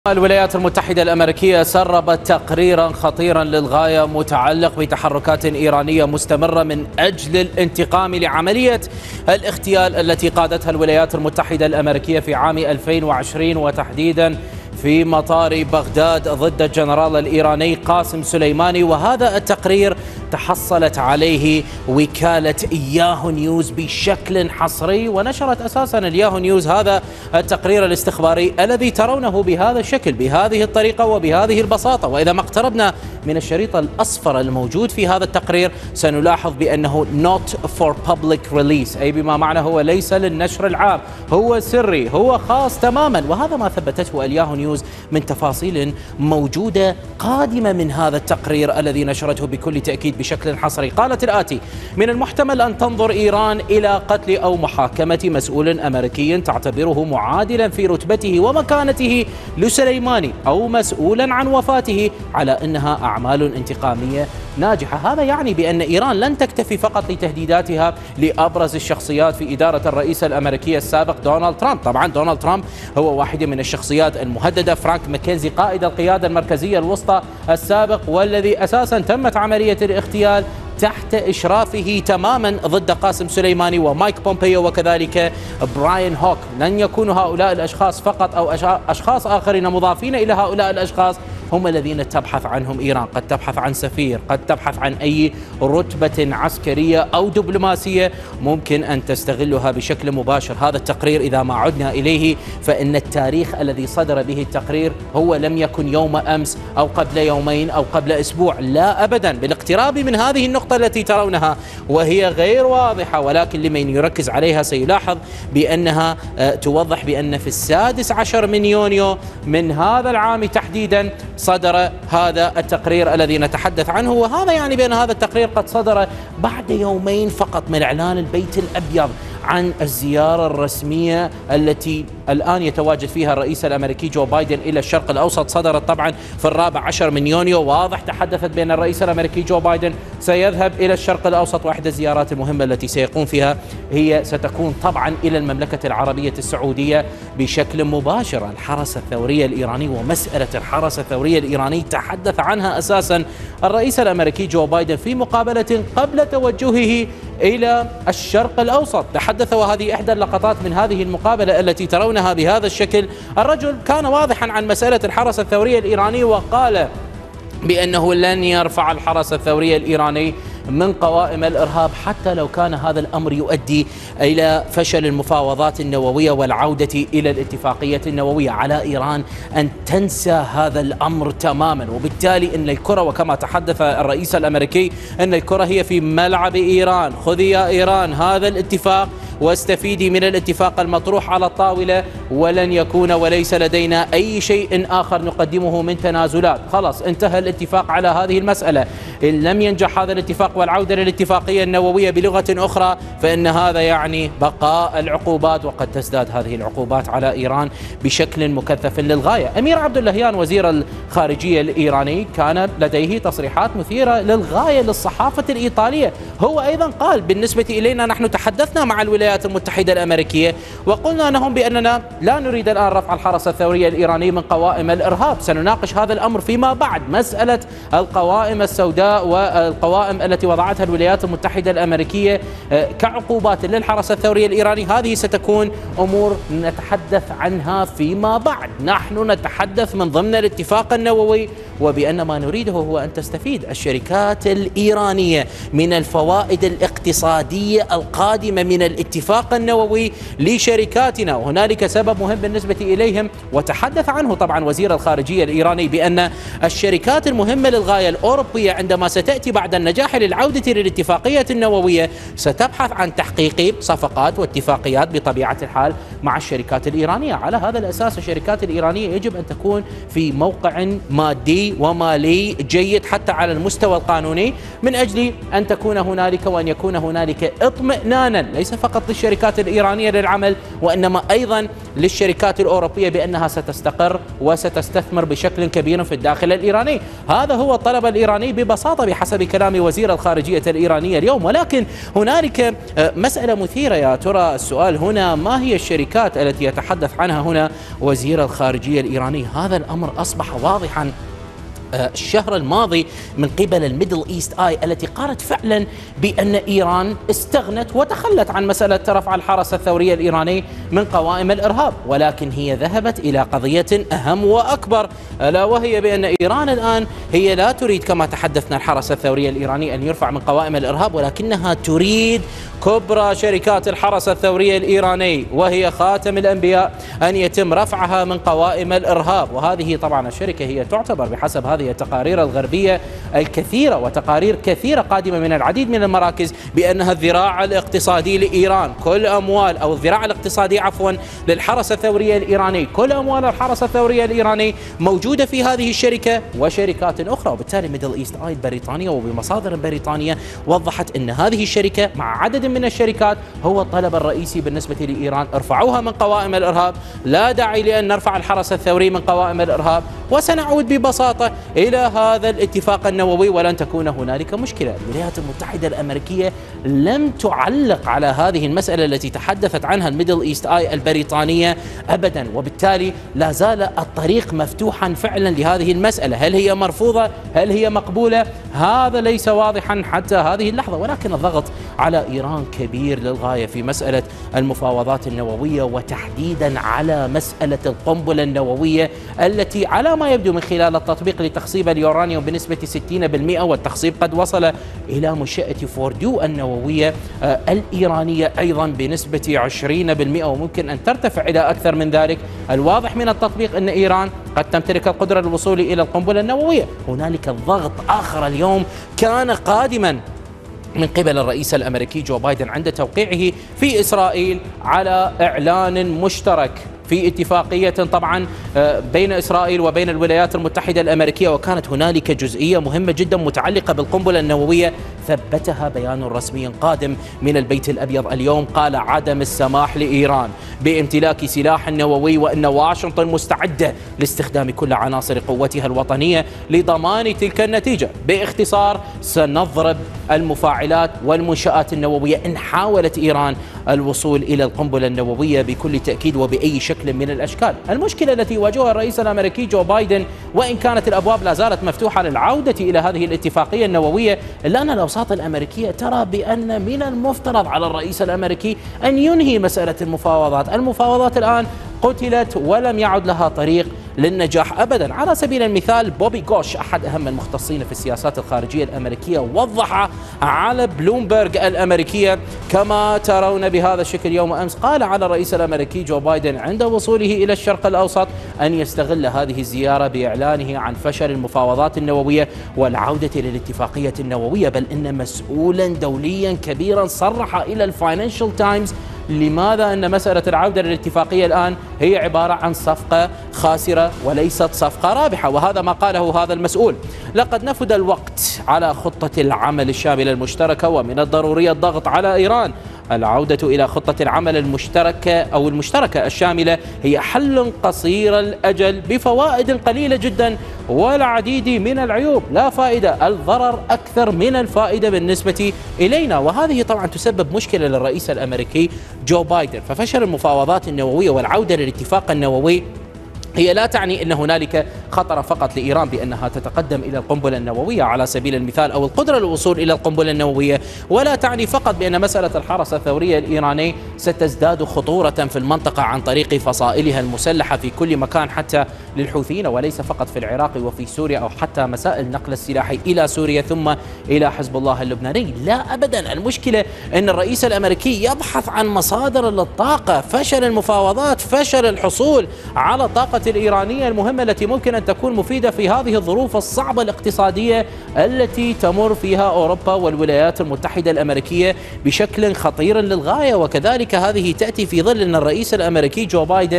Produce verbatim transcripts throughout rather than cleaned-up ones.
الولايات المتحدة الأمريكية سربت تقريرا خطيرا للغاية متعلق بتحركات إيرانية مستمرة من أجل الانتقام لعملية الاغتيال التي قادتها الولايات المتحدة الأمريكية في عام ألفين وعشرين وتحديدا في مطار بغداد ضد الجنرال الإيراني قاسم سليماني. وهذا التقرير تحصلت عليه وكالة ياهو نيوز بشكل حصري، ونشرت أساسا الياهو نيوز هذا التقرير الاستخباري الذي ترونه بهذا الشكل بهذه الطريقة وبهذه البساطة. وإذا ما اقتربنا من الشريط الأصفر الموجود في هذا التقرير سنلاحظ بأنه not for public release، أي بما معنى هو ليس للنشر العام، هو سري، هو خاص تماما. وهذا ما ثبتته الياهو نيوز من تفاصيل موجودة قادمة من هذا التقرير الذي نشرته بكل تأكيد بشكل حصري. قالت الآتي: من المحتمل أن تنظر إيران إلى قتل أو محاكمة مسؤول أمريكي تعتبره معادلا في رتبته ومكانته لسليماني أو مسؤولا عن وفاته على أنها أعمال انتقامية ناجحة. هذا يعني بأن إيران لن تكتفي فقط لتهديداتها لأبرز الشخصيات في إدارة الرئيس الأمريكي السابق دونالد ترامب. طبعا دونالد ترامب هو واحد من الشخصيات المهددة. فرانك ماكنزي قائد القيادة المركزية الوسطى السابق والذي أساسا تمت عملية الاغتيال تحت إشرافه تماما ضد قاسم سليماني ومايك بومبيو وكذلك براين هوك. لن يكونوا هؤلاء الأشخاص فقط أو أشخاص آخرين مضافين إلى هؤلاء الأشخاص هم الذين تبحث عنهم إيران. قد تبحث عن سفير، قد تبحث عن أي رتبة عسكرية أو دبلوماسية ممكن أن تستغلها بشكل مباشر. هذا التقرير إذا ما عدنا إليه فإن التاريخ الذي صدر به التقرير هو لم يكن يوم أمس أو قبل يومين أو قبل أسبوع، لا أبدا. بالاقتراب من هذه النقطة التي ترونها وهي غير واضحة، ولكن لمن يركز عليها سيلاحظ بأنها توضح بأن في السادس عشر من يونيو من هذا العام تحديدا صدر هذا التقرير الذي نتحدث عنه. وهذا يعني بأن هذا التقرير قد صدر بعد يومين فقط من إعلان البيت الأبيض عن الزيارة الرسمية التي الآن يتواجد فيها الرئيس الأمريكي جو بايدن إلى الشرق الأوسط. صدرت طبعا في الرابع عشر من يونيو، واضح تحدثت بأن الرئيس الأمريكي جو بايدن سيذهب إلى الشرق الأوسط، وإحدى الزيارات المهمة التي سيقوم فيها هي ستكون طبعا إلى المملكة العربية السعودية بشكل مباشر. الحرس الثوري الإيراني ومسألة الحرس الثوري الإيراني تحدث عنها أساسا الرئيس الأمريكي جو بايدن في مقابلة قبل توجهه إلى الشرق الأوسط. تحدث، وهذه إحدى اللقطات من هذه المقابلة التي ترونها بهذا الشكل. الرجل كان واضحا عن مسألة الحرس الثوري الإيراني وقال بأنه لن يرفع الحرس الثوري الإيراني من قوائم الإرهاب حتى لو كان هذا الأمر يؤدي إلى فشل المفاوضات النووية والعودة إلى الاتفاقية النووية. على إيران أن تنسى هذا الأمر تماما. وبالتالي أن الكرة، وكما تحدث الرئيس الأمريكي، أن الكرة هي في ملعب إيران. خذي يا إيران هذا الاتفاق واستفيدي من الاتفاق المطروح على الطاولة، ولن يكون وليس لدينا أي شيء آخر نقدمه من تنازلات. خلاص انتهى الاتفاق على هذه المسألة. إن لم ينجح هذا الاتفاق والعودة للاتفاقية النووية بلغة أخرى فإن هذا يعني بقاء العقوبات، وقد تزداد هذه العقوبات على إيران بشكل مكثف للغاية. أمير عبد اللهيان وزير الخارجية الإيراني كان لديه تصريحات مثيرة للغاية للصحافة الإيطالية. هو أيضا قال: بالنسبة إلينا نحن تحدثنا مع الولايات المتحدة الأمريكية وقلنا لهم بأننا لا نريد الآن رفع الحرس الثوري الإيراني من قوائم الإرهاب، سنناقش هذا الأمر فيما بعد. مسألة القوائم السوداء والقوائم التي وضعتها الولايات المتحدة الأمريكية كعقوبات للحرس الثوري الإيراني هذه ستكون أمور نتحدث عنها فيما بعد. نحن نتحدث من ضمن الاتفاق النووي، وبأن ما نريده هو أن تستفيد الشركات الإيرانية من الفوائد الاقتصادية القادمة من الاتفاق النووي لشركاتنا. وهنالك سبب مهم بالنسبة إليهم وتحدث عنه طبعا وزير الخارجية الإيراني، بأن الشركات المهمة للغاية الأوروبية عندما ستأتي بعد النجاح للعودة للاتفاقية النووية ستبحث عن تحقيق صفقات واتفاقيات بطبيعة الحال مع الشركات الإيرانية. على هذا الأساس الشركات الإيرانية يجب أن تكون في موقع مادي ومالي جيد حتى على المستوى القانوني، من أجل أن تكون هنالك وأن يكون هنالك اطمئنانا ليس فقط الشركات الإيرانية للعمل، وإنما أيضا للشركات الأوروبية بأنها ستستقر وستستثمر بشكل كبير في الداخل الإيراني. هذا هو الطلب الإيراني ببساطة بحسب كلام وزير الخارجية الإيرانية اليوم. ولكن هنالك مسألة مثيرة يا ترى، السؤال هنا ما هي الشركات التي يتحدث عنها هنا وزير الخارجية الإيراني؟ هذا الأمر أصبح واضحا الشهر الماضي من قبل الميدل إيست آي التي قالت فعلا بأن إيران استغنت وتخلت عن مسألة رفع الحرس الثوري الإيراني من قوائم الإرهاب، ولكن هي ذهبت إلى قضية أهم وأكبر، ألا وهي بأن إيران الآن هي لا تريد كما تحدثنا الحرس الثوري الإيراني أن يرفع من قوائم الإرهاب، ولكنها تريد كبرى شركات الحرس الثوري الإيراني وهي خاتم الأنبياء أن يتم رفعها من قوائم الإرهاب. وهذه طبعا الشركة هي تعتبر بحسب هذه التقارير الغربية الكثيرة وتقارير كثيرة قادمة من العديد من المراكز بأنها الذراع الاقتصادي لإيران. كل أموال أو الذراع الاقتصادي عفوا للحرس الثوري الإيراني، كل أموال الحرس الثوري الإيراني موجودة في هذه الشركة وشركات أخرى. وبالتالي ميدل إيست آي البريطانية وبمصادر بريطانية وضحت أن هذه الشركة مع عدد من الشركات هو الطلب الرئيسي بالنسبة لإيران، ارفعوها من قوائم الإرهاب، لا داعي لأن نرفع الحرس الثوري من قوائم الإرهاب، وسنعود ببساطة إلى هذا الاتفاق النووي ولن تكون هنالك مشكلة. الولايات المتحدة الأمريكية لم تعلق على هذه المسألة التي تحدثت عنها الميدل إيست آي البريطانية أبدا، وبالتالي لا زال الطريق مفتوحا فعلا لهذه المسألة. هل هي مرفوضة؟ هل هي مقبولة؟ هذا ليس واضحا حتى هذه اللحظة، ولكن الضغط على إيران كبير للغاية في مسألة المفاوضات النووية، وتحديدا على مسألة القنبلة النووية التي على ما يبدو من خلال التطبيق لتخصيب اليورانيوم بنسبة ستين بالمئة، والتخصيب قد وصل إلى منشأة فوردو النووية الإيرانية أيضا بنسبة عشرين بالمئة، وممكن أن ترتفع إلى أكثر من ذلك. الواضح من التطبيق أن إيران قد تمتلك القدرة للوصول إلى القنبلة النووية. هنالك ضغط آخر اليوم كان قادما من قبل الرئيس الأمريكي جو بايدن عند توقيعه في إسرائيل على إعلان مشترك في اتفاقية طبعا بين إسرائيل وبين الولايات المتحدة الأمريكية، وكانت هنالك جزئية مهمة جدا متعلقة بالقنبلة النووية ثبتها بيان رسمي قادم من البيت الأبيض اليوم، قال عدم السماح لإيران بامتلاك سلاح نووي، وأن واشنطن مستعدة لاستخدام كل عناصر قوتها الوطنية لضمان تلك النتيجة. باختصار سنضرب المفاعلات والمنشآت النووية إن حاولت إيران الوصول إلى القنبلة النووية بكل تأكيد وبأي شكل من الأشكال. المشكلة التي يواجهها الرئيس الأمريكي جو بايدن، وإن كانت الأبواب لا زالت مفتوحة للعودة إلى هذه الاتفاقية النووية، إلا أن الأوساط الأمريكية ترى بأن من المفترض على الرئيس الأمريكي أن ينهي مسألة المفاوضات. المفاوضات الآن قتلت ولم يعد لها طريق للنجاح أبدا. على سبيل المثال بوبي غوش أحد أهم المختصين في السياسات الخارجية الأمريكية وضح على بلومبرغ الأمريكية كما ترون بهذا الشكل يوم أمس، قال على الرئيس الأمريكي جو بايدن عند وصوله إلى الشرق الأوسط أن يستغل هذه الزيارة بإعلانه عن فشل المفاوضات النووية والعودة للاتفاقية النووية، بل إن مسؤولا دوليا كبيرا صرح إلى الفاينانشال تايمز لماذا أن مسألة العودة للاتفاقية الآن هي عبارة عن صفقة خاسرة وليست صفقة رابحة، وهذا ما قاله هذا المسؤول. لقد نفد الوقت على خطة العمل الشاملة المشتركة، ومن الضروري الضغط على إيران. العودة إلى خطة العمل المشتركة أو المشتركة الشاملة هي حل قصير الأجل بفوائد قليلة جدا والعديد من العيوب، لا فائدة، الضرر أكثر من الفائدة بالنسبة إلينا. وهذه طبعا تسبب مشكلة للرئيس الأمريكي جو بايدن. ففشل المفاوضات النووية والعودة للاتفاق النووي هي لا تعني أن هنالك خطر فقط لإيران بأنها تتقدم إلى القنبلة النووية على سبيل المثال أو القدرة للوصول إلى القنبلة النووية، ولا تعني فقط بأن مسألة الحرس الثوري الإيراني ستزداد خطورة في المنطقة عن طريق فصائلها المسلحة في كل مكان حتى للحوثيين، وليس فقط في العراق وفي سوريا أو حتى مسائل نقل السلاح إلى سوريا ثم إلى حزب الله اللبناني. لا أبدا، المشكلة أن الرئيس الأمريكي يبحث عن مصادر للطاقة. فشل المفاوضات، فشل الحصول على الطاقة الإيرانية المهمة التي ممكن أن تكون مفيدة في هذه الظروف الصعبة الاقتصادية التي تمر فيها أوروبا والولايات المتحدة الأمريكية بشكل خطير للغاية. وكذلك هذه تأتي في ظل أن الرئيس الأمريكي جو بايدن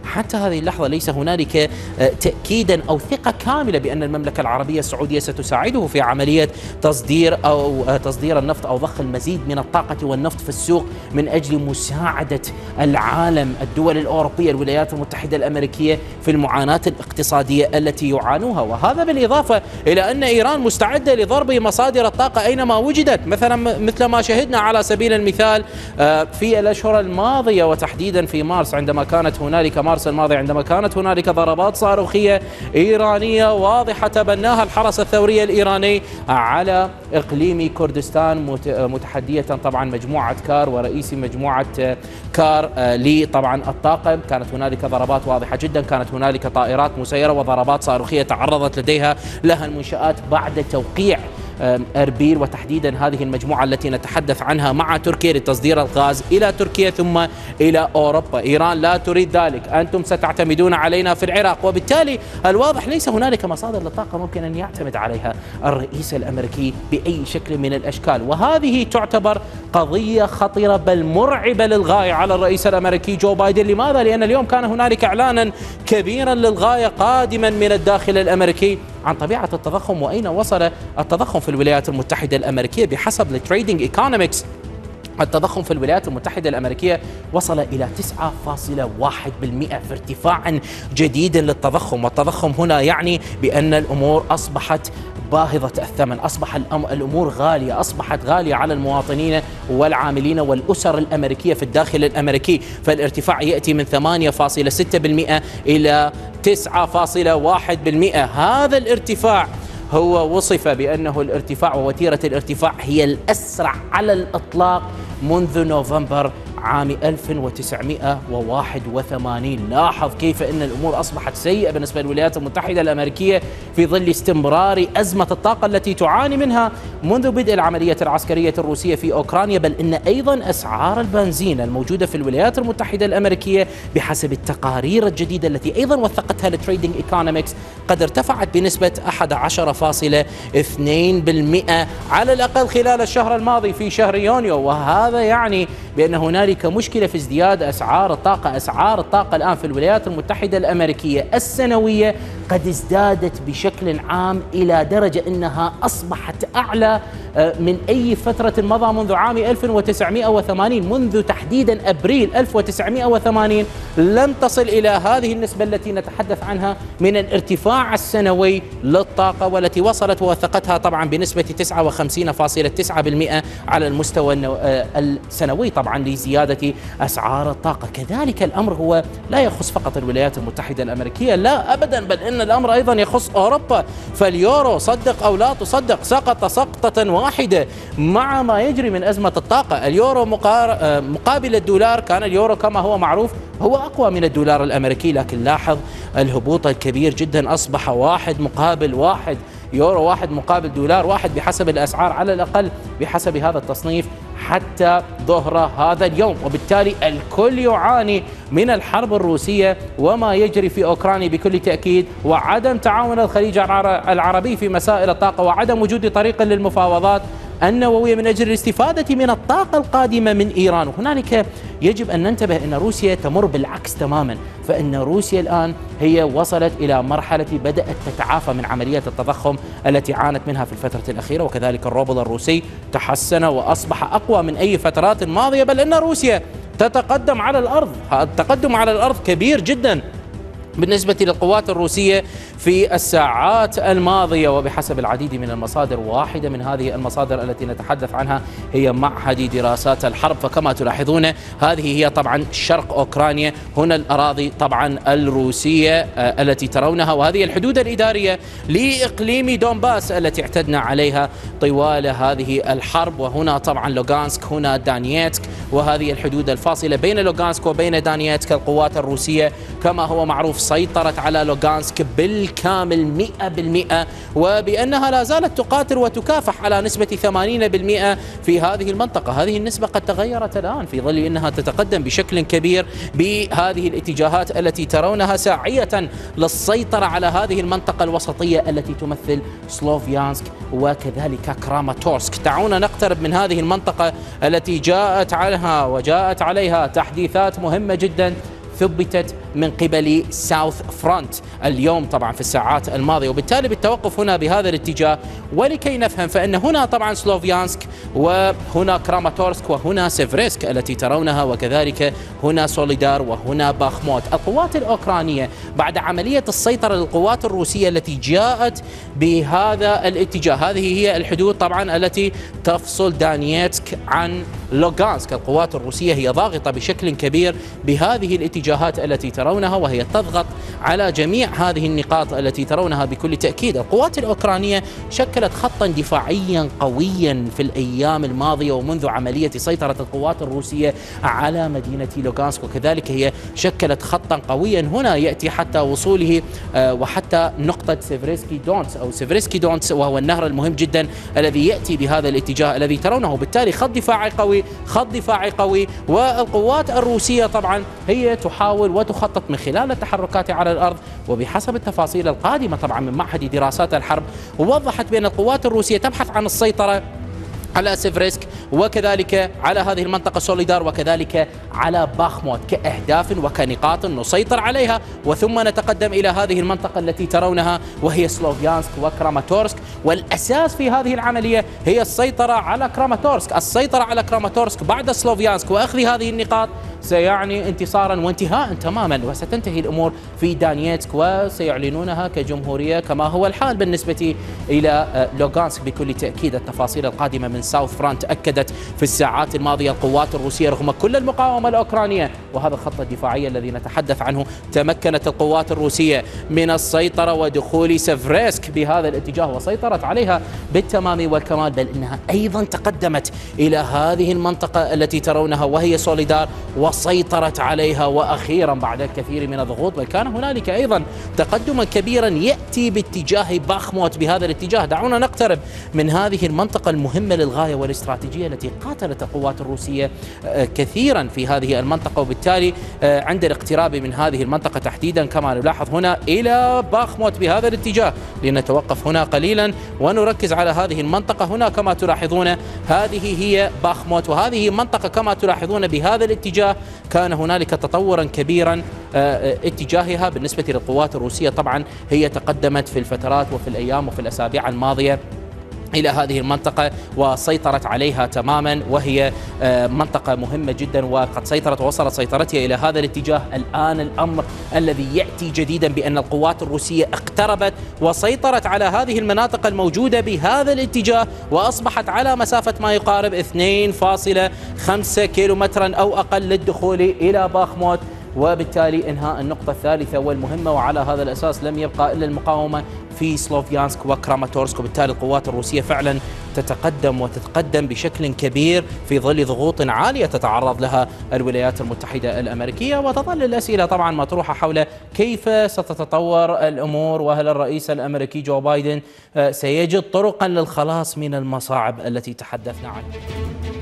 حتى هذه اللحظة ليس هنالك تأكيدا أو ثقة كاملة بأن المملكة العربية السعودية ستساعده في عملية تصدير أو تصدير النفط أو ضخ المزيد من الطاقة والنفط في السوق من أجل مساعدة العالم، الدول الأوروبية، الولايات المتحدة الأمريكية في المعاناة الاقتصادية التي يعانوها. وهذا بالإضافة إلى أن إيران مستعدة لضرب مصادر الطاقة أينما وجدت، مثلا مثل ما شهدنا على سبيل المثال في الأشهر الماضية وتحديدا في مارس عندما كانت هنالك مارس الماضي عندما كانت هنالك ضربات صاروخية إيرانية واضحة تبناها الحرس الثوري الإيراني على إقليم كردستان، متحدية طبعا مجموعة كار ورئيس مجموعة كار لطبعا الطاقم. كانت هنالك ضربات واضحة جدا، كانت هنالك طائرات مسيرة وضربات صاروخية تعرضت لديها لها المنشآت بعد توقيع أربيل وتحديدا هذه المجموعة التي نتحدث عنها مع تركيا لتصدير الغاز إلى تركيا ثم إلى أوروبا. إيران لا تريد ذلك، أنتم ستعتمدون علينا في العراق، وبالتالي الواضح ليس هنالك مصادر للطاقة ممكن أن يعتمد عليها الرئيس الأمريكي بأي شكل من الأشكال. وهذه تعتبر قضية خطيرة بل مرعبة للغاية على الرئيس الأمريكي جو بايدن. لماذا؟ لأن اليوم كان هنالك إعلانا كبيرا للغاية قادما من الداخل الأمريكي عن طبيعة التضخم وأين وصل التضخم في الولايات المتحدة الأمريكية. بحسب التريدينج ايكونومكس التضخم في الولايات المتحدة الأمريكية وصل إلى تسعة فاصلة واحد بالمئة في ارتفاع جديد للتضخم. والتضخم هنا يعني بأن الأمور أصبحت باهظة الثمن، أصبح الأمور غالية، أصبحت غالية على المواطنين والعاملين والأسر الأمريكية في الداخل الأمريكي. فالارتفاع يأتي من ثمانية فاصلة ستة بالمئة إلى تسعة فاصلة واحد بالمئة. هذا الارتفاع هو وصف بأنه الارتفاع ووتيرة الارتفاع هي الأسرع على الإطلاق منذ نوفمبر عام ألف وتسعمئة وواحد وثمانين. لاحظ كيف أن الأمور أصبحت سيئة بالنسبة للولايات المتحدة الأمريكية في ظل استمرار أزمة الطاقة التي تعاني منها منذ بدء العملية العسكرية الروسية في أوكرانيا. بل إن أيضا أسعار البنزين الموجودة في الولايات المتحدة الأمريكية بحسب التقارير الجديدة التي أيضا وثقتها التريدينج ايكونومكس قد ارتفعت بنسبة أحد عشر فاصلة اثنين بالمئة على الأقل خلال الشهر الماضي في شهر يونيو. وهذا يعني بأن هنالك مشكلة في ازدياد أسعار الطاقة. أسعار الطاقة الآن في الولايات المتحدة الأمريكية السنوية قد ازدادت بشكل عام إلى درجة أنها أصبحت أعلى من أي فترة مضى منذ عام ألف وتسعمئة وثمانين. منذ تحديدا أبريل ألف وتسعمئة وثمانين لم تصل إلى هذه النسبة التي نتحدث عنها من الارتفاع السنوي للطاقة، والتي وصلت ووثقتها طبعا بنسبة تسعة وخمسين فاصلة تسعة بالمئة على المستوى السنوي طبعا لزيادة أسعار الطاقة. كذلك الأمر هو لا يخص فقط الولايات المتحدة الأمريكية، لا أبدا، بل إن الأمر أيضا يخص أوروبا. فاليورو صدق أو لا تصدق سقط سقطة واحدة مع ما يجري من أزمة الطاقة. اليورو مقابل الدولار، كان اليورو كما هو معروف هو أقوى من الدولار الأمريكي، لكن لاحظ الهبوط الكبير جدا، أصبح واحد مقابل واحد، يورو واحد مقابل دولار واحد بحسب الأسعار على الأقل بحسب هذا التصنيف حتى ظهر هذا اليوم. وبالتالي الكل يعاني من الحرب الروسية وما يجري في أوكرانيا بكل تأكيد، وعدم تعاون الخليج العربي في مسائل الطاقة، وعدم وجود طريق للمفاوضات النووية من أجل الاستفادة من الطاقة القادمة من إيران. وهنالك يجب أن ننتبه أن روسيا تمر بالعكس تماما، فإن روسيا الآن هي وصلت إلى مرحلة بدأت تتعافى من عملية التضخم التي عانت منها في الفترة الأخيرة، وكذلك الروبل الروسي تحسن وأصبح أقوى من أي فترات ماضية. بل أن روسيا تتقدم على الأرض، التقدم على الأرض كبير جدا بالنسبة للقوات الروسية في الساعات الماضية. وبحسب العديد من المصادر، واحدة من هذه المصادر التي نتحدث عنها هي معهد دراسات الحرب. فكما تلاحظون هذه هي طبعا شرق أوكرانيا، هنا الأراضي طبعا الروسية التي ترونها، وهذه الحدود الإدارية لإقليم دونباس التي اعتدنا عليها طوال هذه الحرب. وهنا طبعا لوغانسك، هنا دانييتسك، وهذه الحدود الفاصلة بين لوغانسك وبين دانييتسك. القوات الروسية كما هو معروف سيطرت على لوغانسك بالكامل مئة بالمئة، وبأنها لا زالت تقاتل وتكافح على نسبة ثمانين بالمئة في هذه المنطقة. هذه النسبة قد تغيرت الآن في ظل أنها تتقدم بشكل كبير بهذه الاتجاهات التي ترونها ساعية للسيطرة على هذه المنطقة الوسطية التي تمثل سلوفيانسك وكذلك كراماتورسك. دعونا نقترب من هذه المنطقة التي جاءت عنها وجاءت عليها تحديثات مهمة جدا ثبتت من قبل ساوث فرونت اليوم طبعا في الساعات الماضية، وبالتالي بالتوقف هنا بهذا الاتجاه ولكي نفهم فإن هنا طبعا سلوفيانسك وهنا كراماتورسك وهنا سيفرسك التي ترونها، وكذلك هنا سوليدار وهنا باخموت. القوات الأوكرانية بعد عملية السيطرة للقوات الروسية التي جاءت بهذا الاتجاه، هذه هي الحدود طبعا التي تفصل دانيتسك عن لوغانسك. القوات الروسية هي ضاغطة بشكل كبير بهذه الاتجاهات التي ترونها، وهي تضغط على جميع هذه النقاط التي ترونها بكل تأكيد. القوات الأوكرانية شكلت خطا دفاعيا قويا في الأيام الماضية ومنذ عملية سيطرة القوات الروسية على مدينة لوغانسك، وكذلك هي شكلت خطا قويا هنا يأتي حتى وصوله وحتى نقطة سيفرسكي دونتس أو سيفرسكي دونتس، وهو النهر المهم جدا الذي يأتي بهذا الاتجاه الذي ترونه. بالتالي خط دفاعي قوي، خط دفاعي قوي، والقوات الروسية طبعا هي تحاول وتخطط من خلال التحركات على الأرض، وبحسب التفاصيل القادمة طبعا من معهد دراسات الحرب وضحت بأن القوات الروسية تبحث عن السيطرة على سيفرسك وكذلك على هذه المنطقة سوليدار وكذلك على باخموت كأهداف وكنقاط نسيطر عليها، وثم نتقدم إلى هذه المنطقة التي ترونها وهي سلوفيانسك وكراماتورسك. والأساس في هذه العملية هي السيطرة على كراماتورسك. السيطرة على كراماتورسك بعد سلوفيانسك وأخذ هذه النقاط سيعني انتصارا وانتهاء تماما، وستنتهي الأمور في دانيتسك وسيعلنونها كجمهورية كما هو الحال بالنسبة إلى لوغانسك بكل تأكيد. التفاصيل القادمة من ساوث فرونت أكدت في الساعات الماضية القوات الروسية رغم كل المقاومة الأوكرانية وهذا الخط الدفاعي الذي نتحدث عنه، تمكنت القوات الروسية من السيطرة ودخول سيفرسك بهذا الاتجاه وسيطرت عليها بالتمام والكمال، بل إنها أيضا تقدمت إلى هذه المنطقة التي ترونها وهي سوليدار وسيطرت عليها، وأخيرا بعد الكثير من الضغوط بل كان هنالك أيضا تقدما كبيرا يأتي باتجاه باخموت بهذا الاتجاه. دعونا نقترب من هذه المنطقة المهمة للغاية والاستراتيجية التي قاتلت القوات الروسية كثيرا في هذه المنطقة، وبالتالي عند الاقتراب من هذه المنطقة تحديدا كما نلاحظ هنا إلى باخموت بهذا الاتجاه، لنتوقف هنا قليلا ونركز على هذه المنطقة. هنا كما تلاحظون هذه هي باخموت، وهذه منطقة كما تلاحظون بهذا الاتجاه كان هنالك تطورا كبيرا اتجاهها بالنسبة للقوات الروسية. طبعا هي تقدمت في الفترات وفي الأيام وفي الأسابيع الماضية إلى هذه المنطقة وسيطرت عليها تماما، وهي منطقة مهمة جدا وقد سيطرت ووصلت سيطرتها إلى هذا الاتجاه. الآن الأمر الذي يأتي جديدا بأن القوات الروسية اقتربت وسيطرت على هذه المناطق الموجودة بهذا الاتجاه وأصبحت على مسافة ما يقارب اثنين فاصلة خمسة كيلومترا أو أقل للدخول إلى باخموت، وبالتالي إنهاء النقطة الثالثة والمهمة. وعلى هذا الأساس لم يبقى إلا المقاومة في سلوفيانسك وكراماتورسك، وبالتالي القوات الروسية فعلا تتقدم وتتقدم بشكل كبير في ظل ضغوط عالية تتعرض لها الولايات المتحدة الأمريكية. وتظل الأسئلة طبعا مطروحة حول كيف ستتطور الأمور، وهل الرئيس الأمريكي جو بايدن سيجد طرقا للخلاص من المصاعب التي تحدثنا عنها.